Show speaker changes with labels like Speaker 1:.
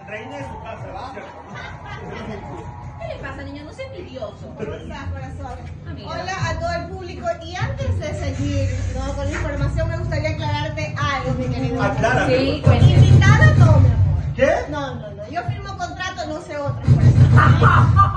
Speaker 1: reina de su casa, ¿verdad?
Speaker 2: ¿Qué le pasa, niña? No sea envidioso.
Speaker 3: ¿Cómo estás, corazón?
Speaker 2: Amiga.
Speaker 3: Hola a todo el público. Y antes de seguir con la información, me gustaría aclararte algo, mi querido.
Speaker 1: Aclárame.
Speaker 2: Sí, cuénteme.
Speaker 3: Invitada no, mi amor.
Speaker 1: ¿Qué?
Speaker 3: No. Yo firmo contrato, no sé otras personas.